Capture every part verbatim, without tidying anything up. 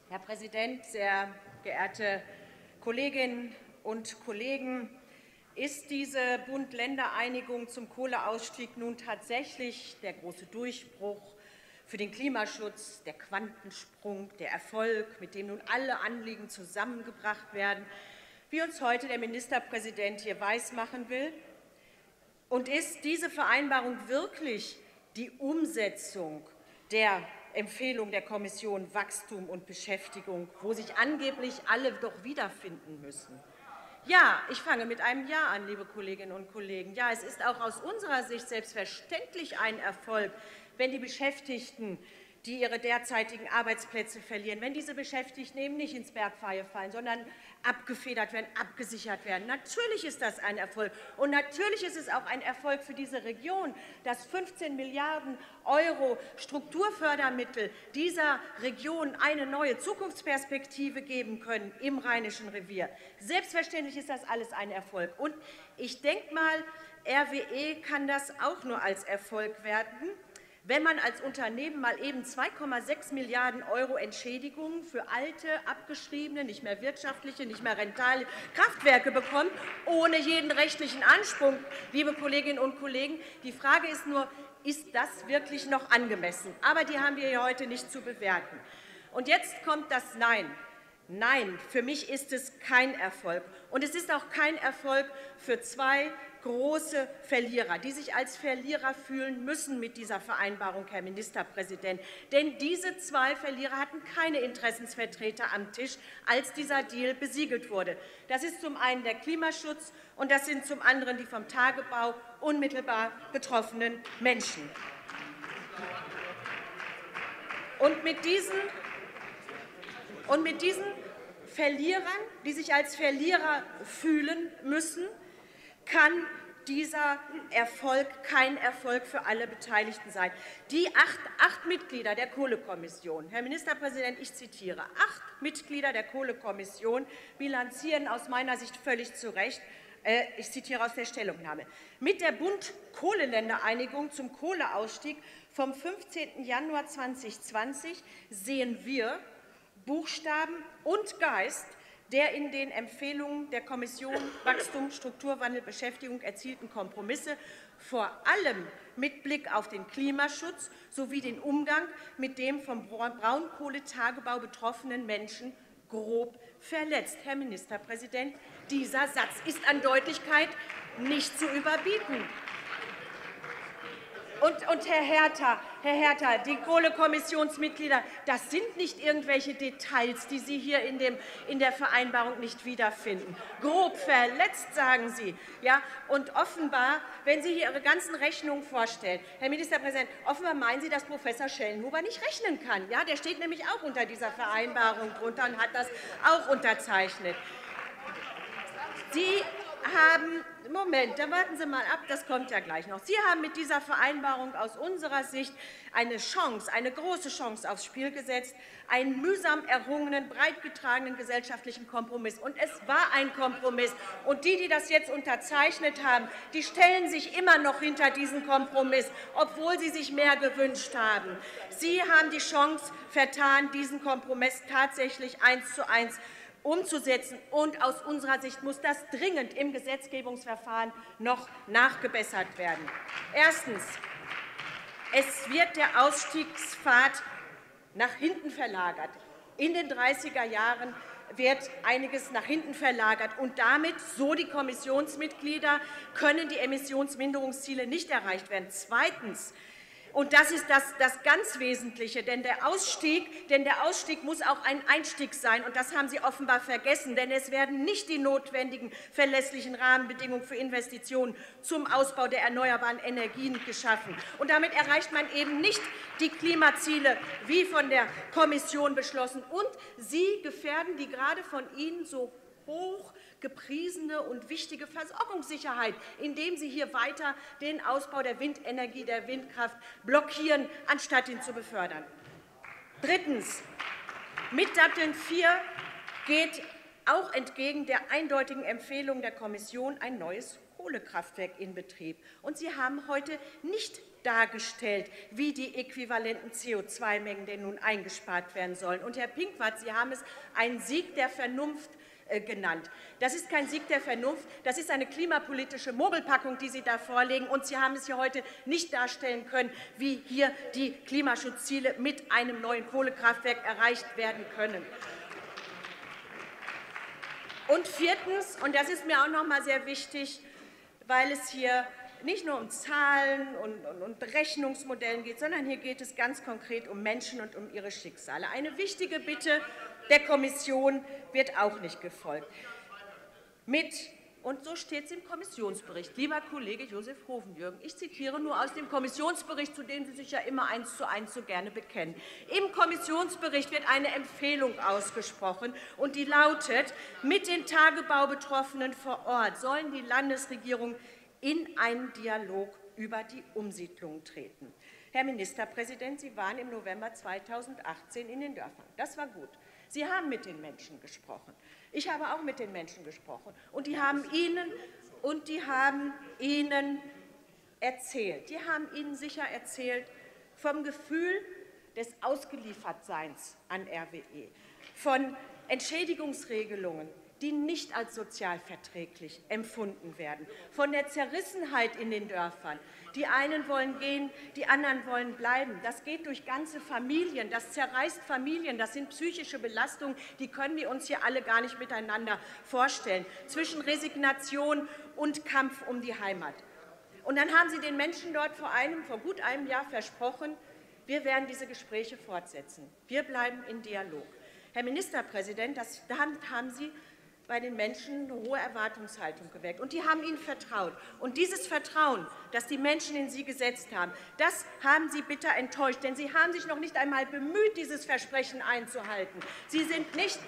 Herr Präsident, sehr geehrte Kolleginnen und Kollegen! Ist diese Bund-Länder-Einigung zum Kohleausstieg nun tatsächlich der große Durchbruch für den Klimaschutz, der Quantensprung, der Erfolg, mit dem nun alle Anliegen zusammengebracht werden, wie uns heute der Ministerpräsident hier weismachen will? Und ist diese Vereinbarung wirklich die Umsetzung der Empfehlung der Kommission Wachstum und Beschäftigung, wo sich angeblich alle doch wiederfinden müssen? Ja, ich fange mit einem Ja an, liebe Kolleginnen und Kollegen. Ja, es ist auch aus unserer Sicht selbstverständlich ein Erfolg, wenn die Beschäftigten, die ihre derzeitigen Arbeitsplätze verlieren, wenn diese Beschäftigten eben nicht ins Bergfreie fallen, sondern abgefedert werden, abgesichert werden. Natürlich ist das ein Erfolg. Und natürlich ist es auch ein Erfolg für diese Region, dass fünfzehn Milliarden Euro Strukturfördermittel dieser Region eine neue Zukunftsperspektive geben können im Rheinischen Revier. Selbstverständlich ist das alles ein Erfolg. Und ich denke mal, R W E kann das auch nur als Erfolg werden, wenn man als Unternehmen mal eben zwei Komma sechs Milliarden Euro Entschädigungen für alte, abgeschriebene, nicht mehr wirtschaftliche, nicht mehr rentable Kraftwerke bekommt, ohne jeden rechtlichen Anspruch, liebe Kolleginnen und Kollegen. Die Frage ist nur, ist das wirklich noch angemessen? Aber die haben wir hier heute nicht zu bewerten. Und jetzt kommt das Nein. Nein, für mich ist es kein Erfolg. Und es ist auch kein Erfolg für zwei große Verlierer, die sich als Verlierer fühlen müssen mit dieser Vereinbarung, Herr Ministerpräsident. Denn diese zwei Verlierer hatten keine Interessensvertreter am Tisch, als dieser Deal besiegelt wurde. Das ist zum einen der Klimaschutz, und das sind zum anderen die vom Tagebau unmittelbar betroffenen Menschen. Und mit diesen, und mit diesen Verlierern, die sich als Verlierer fühlen müssen, kann dieser Erfolg kein Erfolg für alle Beteiligten sein. Die acht, acht Mitglieder der Kohlekommission, Herr Ministerpräsident, ich zitiere, acht Mitglieder der Kohlekommission bilanzieren aus meiner Sicht völlig zu Recht, äh, ich zitiere aus der Stellungnahme, mit der Bund-Kohleländer-Einigung zum Kohleausstieg vom fünfzehnten Januar zweitausendzwanzig sehen wir Buchstaben und Geist der in den Empfehlungen der Kommission Wachstum, Strukturwandel, Beschäftigung erzielten Kompromisse, vor allem mit Blick auf den Klimaschutz sowie den Umgang mit dem vom Braunkohletagebau betroffenen Menschen, grob verletzt. Herr Ministerpräsident, dieser Satz ist an Deutlichkeit nicht zu überbieten. Und, und Herr Herter, Herr Herter, die Kohlekommissionsmitglieder, das sind nicht irgendwelche Details, die Sie hier in, dem, in der Vereinbarung nicht wiederfinden. Grob verletzt, sagen Sie. Ja? Und offenbar, wenn Sie hier Ihre ganzen Rechnungen vorstellen, Herr Ministerpräsident, offenbar meinen Sie, dass Professor Schellenhuber nicht rechnen kann. Ja? Der steht nämlich auch unter dieser Vereinbarung drunter und hat das auch unterzeichnet. Sie haben, Moment, da warten Sie mal ab, das kommt ja gleich noch. Sie haben mit dieser Vereinbarung aus unserer Sicht eine Chance, eine große Chance aufs Spiel gesetzt, einen mühsam errungenen, breit getragenen gesellschaftlichen Kompromiss. Und es war ein Kompromiss. Und die, die das jetzt unterzeichnet haben, die stellen sich immer noch hinter diesen Kompromiss, obwohl sie sich mehr gewünscht haben. Sie haben die Chance vertan, diesen Kompromiss tatsächlich eins zu eins umzusetzen. Und aus unserer Sicht muss das dringend im Gesetzgebungsverfahren noch nachgebessert werden. Erstens. Es wird der Ausstiegspfad nach hinten verlagert. In den dreißiger Jahren wird einiges nach hinten verlagert. Und damit, so die Kommissionsmitglieder, können die Emissionsminderungsziele nicht erreicht werden. Zweitens. Und das ist das, das ganz Wesentliche, denn der, Ausstieg, denn der Ausstieg muss auch ein Einstieg sein. Und das haben Sie offenbar vergessen, denn es werden nicht die notwendigen verlässlichen Rahmenbedingungen für Investitionen zum Ausbau der erneuerbaren Energien geschaffen. Und damit erreicht man eben nicht die Klimaziele, wie von der Kommission beschlossen. Und Sie gefährden die gerade von Ihnen so hoch gepriesene und wichtige Versorgungssicherheit, indem Sie hier weiter den Ausbau der Windenergie, der Windkraft blockieren, anstatt ihn zu befördern. Drittens. Mit Datteln vier geht auch entgegen der eindeutigen Empfehlung der Kommission ein neues Kohlekraftwerk in Betrieb. Und Sie haben heute nicht dargestellt, wie die äquivalenten C O zwei Mengen denn nun eingespart werden sollen. Und Herr Pinkwart, Sie haben es einen Sieg der Vernunft genannt. Das ist kein Sieg der Vernunft, das ist eine klimapolitische Mogelpackung, die Sie da vorlegen. Und Sie haben es hier heute nicht darstellen können, wie hier die Klimaschutzziele mit einem neuen Kohlekraftwerk erreicht werden können. Und viertens, und das ist mir auch noch einmal sehr wichtig, weil es hier nicht nur um Zahlen und, und, und Berechnungsmodellen geht, sondern hier geht es ganz konkret um Menschen und um ihre Schicksale. Eine wichtige Bitte der Kommission wird auch nicht gefolgt. Mit, und so steht es im Kommissionsbericht, lieber Kollege Josef Hovenjürgen, ich zitiere nur aus dem Kommissionsbericht, zu dem Sie sich ja immer eins zu eins so gerne bekennen. Im Kommissionsbericht wird eine Empfehlung ausgesprochen, und die lautet: Mit den Tagebaubetroffenen vor Ort sollen die Landesregierung in einen Dialog über die Umsiedlung treten. Herr Ministerpräsident, Sie waren im November zweitausendachtzehn in den Dörfern. Das war gut. Sie haben mit den Menschen gesprochen. Ich habe auch mit den Menschen gesprochen. Und die haben Ihnen, und die haben Ihnen erzählt. Die haben Ihnen sicher erzählt vom Gefühl des Ausgeliefertseins an R W E, von Entschädigungsregelungen, die nicht als sozialverträglich empfunden werden, von der Zerrissenheit in den Dörfern. Die einen wollen gehen, die anderen wollen bleiben. Das geht durch ganze Familien, das zerreißt Familien, das sind psychische Belastungen, die können wir uns hier alle gar nicht miteinander vorstellen, zwischen Resignation und Kampf um die Heimat. Und dann haben Sie den Menschen dort vor, einem, vor gut einem Jahr versprochen, wir werden diese Gespräche fortsetzen, wir bleiben in Dialog. Herr Ministerpräsident, das, damit haben Sie bei den Menschen eine hohe Erwartungshaltung geweckt. Und die haben Ihnen vertraut. Und dieses Vertrauen, das die Menschen in Sie gesetzt haben, das haben Sie bitter enttäuscht. Denn Sie haben sich noch nicht einmal bemüht, dieses Versprechen einzuhalten. Sie sind nicht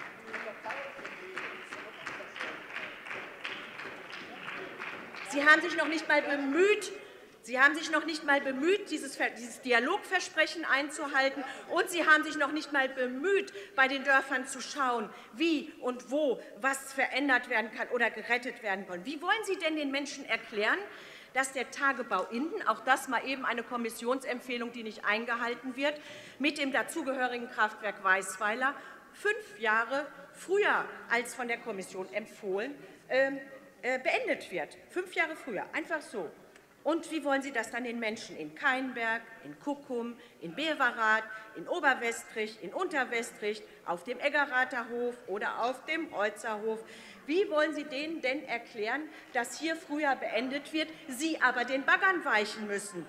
Sie haben sich noch nicht einmal bemüht, Sie haben sich noch nicht einmal bemüht, dieses, dieses Dialogversprechen einzuhalten, und Sie haben sich noch nicht einmal bemüht, bei den Dörfern zu schauen, wie und wo was verändert werden kann oder gerettet werden kann. Wie wollen Sie denn den Menschen erklären, dass der Tagebau Inden, auch das mal eben eine Kommissionsempfehlung, die nicht eingehalten wird, mit dem dazugehörigen Kraftwerk Weißweiler fünf Jahre früher als von der Kommission empfohlen äh, äh, beendet wird? Fünf Jahre früher, einfach so. Und wie wollen Sie das dann den Menschen in Kainberg, in Kuckum, in Beverath, in Oberwestrich, in Unterwestrich, auf dem Eggerather Hof oder auf dem Holzer Hof, wie wollen Sie denen denn erklären, dass hier früher beendet wird, Sie aber den Baggern weichen müssen?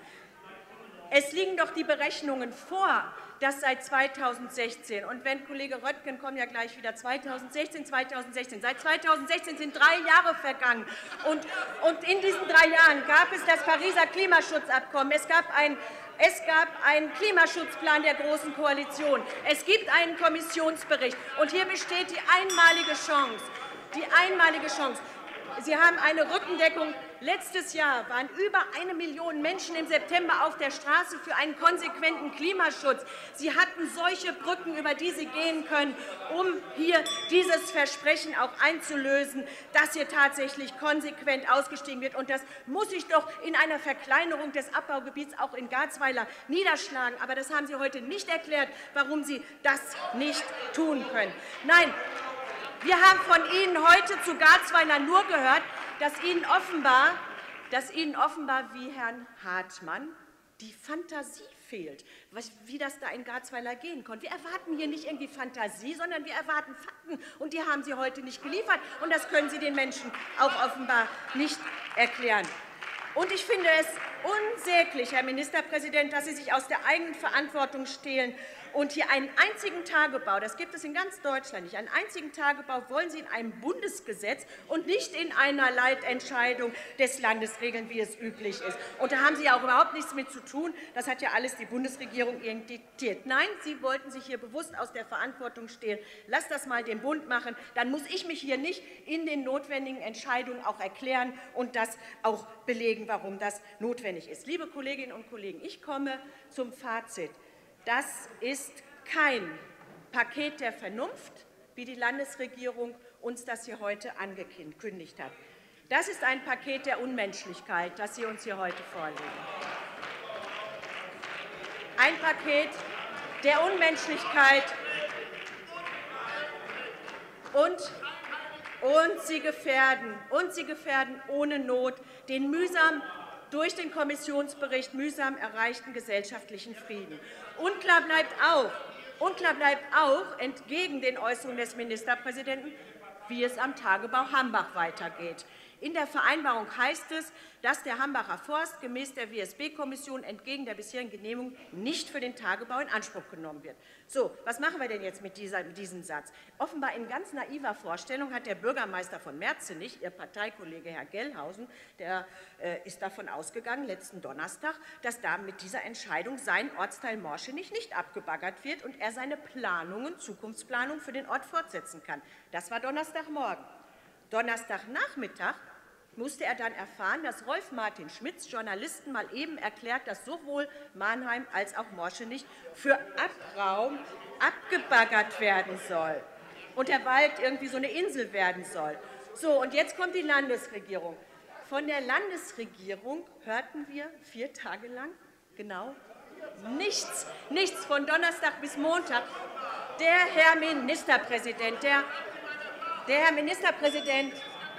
Es liegen doch die Berechnungen vor, dass seit zweitausendsechzehn, und wenn Kollege Röttgen kommt ja gleich wieder, zweitausendsechzehn, zweitausendsechzehn, seit zweitausendsechzehn sind drei Jahre vergangen. Und, und in diesen drei Jahren gab es das Pariser Klimaschutzabkommen, es gab ein Es gab einen Klimaschutzplan der Großen Koalition. Es gibt einen Kommissionsbericht. Und hier besteht die einmalige Chance. Die einmalige Chance. Sie haben eine Rückendeckung. Letztes Jahr waren über eine Million Menschen im September auf der Straße für einen konsequenten Klimaschutz. Sie hatten solche Brücken, über die Sie gehen können, um hier dieses Versprechen auch einzulösen, dass hier tatsächlich konsequent ausgestiegen wird. Und das muss sich doch in einer Verkleinerung des Abbaugebiets auch in Garzweiler niederschlagen. Aber das haben Sie heute nicht erklärt, warum Sie das nicht tun können. Nein, wir haben von Ihnen heute zu Garzweiler nur gehört, dass Ihnen offenbar, dass Ihnen offenbar wie Herrn Hartmann die Fantasie fehlt, wie das da in Garzweiler gehen konnte. Wir erwarten hier nicht irgendwie Fantasie, sondern wir erwarten Fakten, und die haben Sie heute nicht geliefert. Und das können Sie den Menschen auch offenbar nicht erklären. Und ich finde es unsäglich, Herr Ministerpräsident, dass Sie sich aus der eigenen Verantwortung stehlen und hier einen einzigen Tagebau, das gibt es in ganz Deutschland nicht, einen einzigen Tagebau wollen Sie in einem Bundesgesetz und nicht in einer Leitentscheidung des Landes regeln, wie es üblich ist. Und da haben Sie ja auch überhaupt nichts mit zu tun. Das hat ja alles die Bundesregierung irgendwie diktiert. Nein, Sie wollten sich hier bewusst aus der Verantwortung stehlen. Lass das mal den Bund machen. Dann muss ich mich hier nicht in den notwendigen Entscheidungen auch erklären und das auch belegen, warum das notwendig ist. Liebe Kolleginnen und Kollegen, ich komme zum Fazit. Das ist kein Paket der Vernunft, wie die Landesregierung uns das hier heute angekündigt hat. Das ist ein Paket der Unmenschlichkeit, das Sie uns hier heute vorlegen. ein Paket der Unmenschlichkeit, und, und, sie gefährden, und sie gefährden ohne Not den mühsam durch den Kommissionsbericht mühsam erreichten gesellschaftlichen Frieden. Unklar bleibt auch, unklar bleibt auch entgegen den Äußerungen des Ministerpräsidenten, wie es am Tagebau Hambach weitergeht. In der Vereinbarung heißt es, dass der Hambacher Forst gemäß der W S B-Kommission entgegen der bisherigen Genehmigung nicht für den Tagebau in Anspruch genommen wird. So, was machen wir denn jetzt mit, dieser, mit diesem Satz? Offenbar in ganz naiver Vorstellung hat der Bürgermeister von Merzenich, Ihr Parteikollege Herr Gellhausen, der äh, ist davon ausgegangen, letzten Donnerstag, dass da mit dieser Entscheidung sein Ortsteil Morschenich nicht abgebaggert wird und er seine Planungen, Zukunftsplanung für den Ort fortsetzen kann. Das war Donnerstagmorgen. Donnerstagnachmittag musste er dann erfahren, dass Rolf Martin Schmitz Journalisten mal eben erklärt, dass sowohl Mannheim als auch Morschenich für Abraum abgebaggert werden soll und der Wald irgendwie so eine Insel werden soll. So, und jetzt kommt die Landesregierung. Von der Landesregierung hörten wir vier Tage lang genau nichts, nichts von Donnerstag bis Montag. Der Herr Ministerpräsident, der, der Herr Ministerpräsident,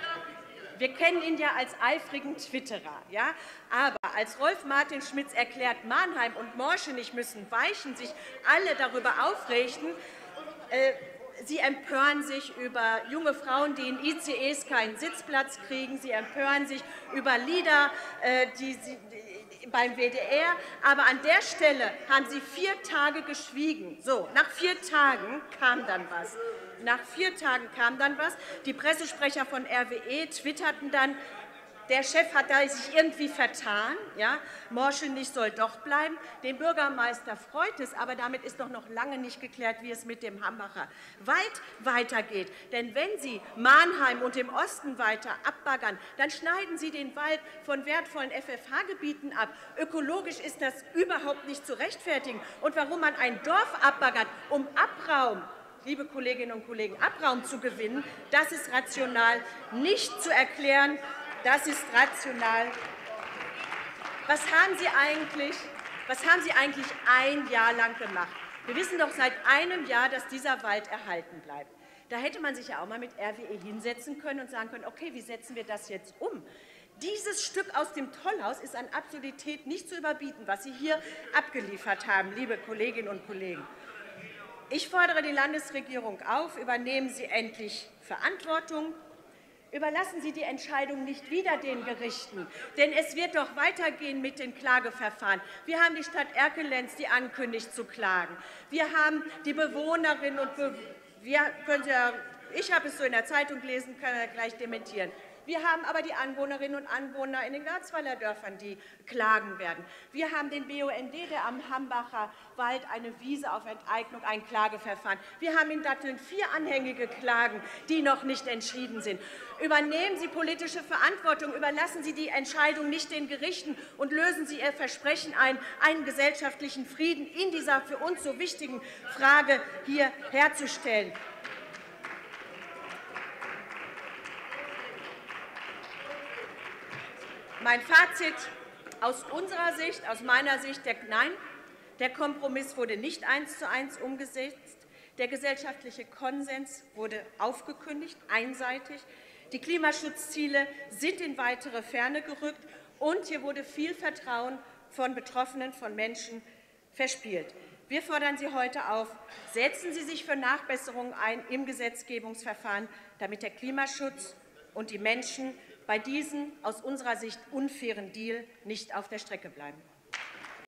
wir kennen ihn ja als eifrigen Twitterer, ja? Aber als Rolf Martin Schmitz erklärt, Mannheim und Morschenich müssen weichen, sich alle darüber aufrichten, äh, sie empören sich über junge Frauen, die in I C Es keinen Sitzplatz kriegen, sie empören sich über Lieder, äh, die sie beim W D R, aber an der Stelle haben Sie vier Tage geschwiegen. So, nach vier Tagen kam dann was. Nach vier Tagen kam dann was. Die Pressesprecher von R W E twitterten dann, der Chef hat da sich irgendwie vertan, ja, Morschenich soll doch bleiben. Den Bürgermeister freut es, aber damit ist doch noch lange nicht geklärt, wie es mit dem Hambacher Wald weitergeht. Denn wenn Sie Mannheim und im Osten weiter abbaggern, dann schneiden Sie den Wald von wertvollen F F H-Gebieten ab. Ökologisch ist das überhaupt nicht zu rechtfertigen. Und warum man ein Dorf abbaggert, um Abraum, liebe Kolleginnen und Kollegen, Abraum zu gewinnen, das ist rational nicht zu erklären. Das ist rational. Was haben Sie eigentlich, was haben Sie eigentlich ein Jahr lang gemacht? Wir wissen doch seit einem Jahr, dass dieser Wald erhalten bleibt. Da hätte man sich ja auch mal mit R W E hinsetzen können und sagen können, okay, wie setzen wir das jetzt um? Dieses Stück aus dem Tollhaus ist an Absurdität nicht zu überbieten, was Sie hier abgeliefert haben, liebe Kolleginnen und Kollegen. Ich fordere die Landesregierung auf, übernehmen Sie endlich Verantwortung. Überlassen Sie die Entscheidung nicht wieder den Gerichten, denn es wird doch weitergehen mit den Klageverfahren. Wir haben die Stadt Erkelenz, die ankündigt zu klagen. Wir haben die Bewohnerinnen und Bewohner, wir können ja, ich habe es so in der Zeitung gelesen, kann er gleich dementieren. Wir haben aber die Anwohnerinnen und Anwohner in den Garzweiler Dörfern, die klagen werden. Wir haben den B U N D, der am Hambacher Wald eine Wiese auf Enteignung, ein Klageverfahren. Wir haben in Datteln vier anhängige Klagen, die noch nicht entschieden sind. Übernehmen Sie politische Verantwortung, überlassen Sie die Entscheidung nicht den Gerichten und lösen Sie Ihr Versprechen ein, einen gesellschaftlichen Frieden in dieser für uns so wichtigen Frage hier herzustellen. Mein Fazit aus unserer Sicht, aus meiner Sicht, der, nein, der Kompromiss wurde nicht eins zu eins umgesetzt. Der gesellschaftliche Konsens wurde aufgekündigt, einseitig. Die Klimaschutzziele sind in weitere Ferne gerückt, und hier wurde viel Vertrauen von Betroffenen, von Menschen verspielt. Wir fordern Sie heute auf, setzen Sie sich für Nachbesserungen ein im Gesetzgebungsverfahren, damit der Klimaschutz und die Menschen bei diesem aus unserer Sicht unfairen Deal nicht auf der Strecke bleiben.